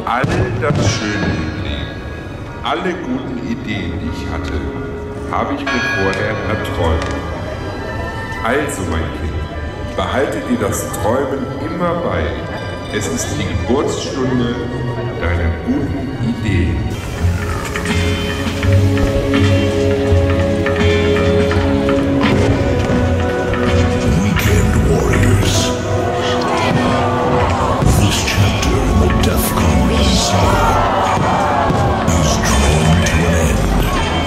all das Schöne im Leben, alle guten Ideen, die ich hatte, habe ich mir vorher erträumt. Also, mein Kind, behalte dir das Träumen immer bei. Es ist die Geburtsstunde deiner guten Ideen. Weekend Warriors. This chapter in the DEFCON saga is drawing to an end.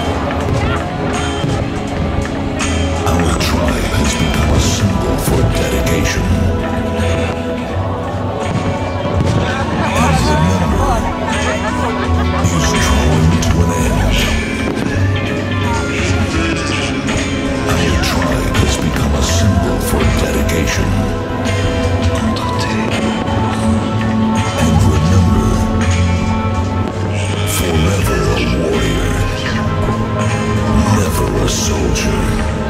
Our tribe has become a symbol for dedication. And the number is drawing to an end. Our tribe has become a symbol for dedication. And remember, forever a warrior, never a soldier.